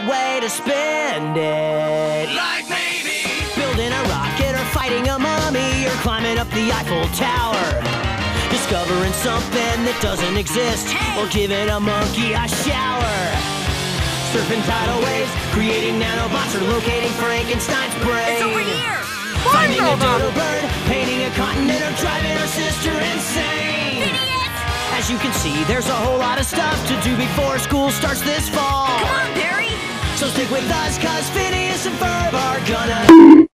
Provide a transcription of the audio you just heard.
good way to spend it. Like maybe Building a rocket or fighting a mummy or climbing up the Eiffel Tower. Discovering something that doesn't exist or giving a monkey a shower. Surfing tidal waves, creating nanobots or locating Frankenstein's brain. It's over here! Finding a Find all dodo them! bird, painting a continent or driving our sister insane. Phineas! As you can see, there's a whole lot of stuff to do before school starts this fall. Come on, Barry! So stick with us, cause Phineas and Ferb are gonna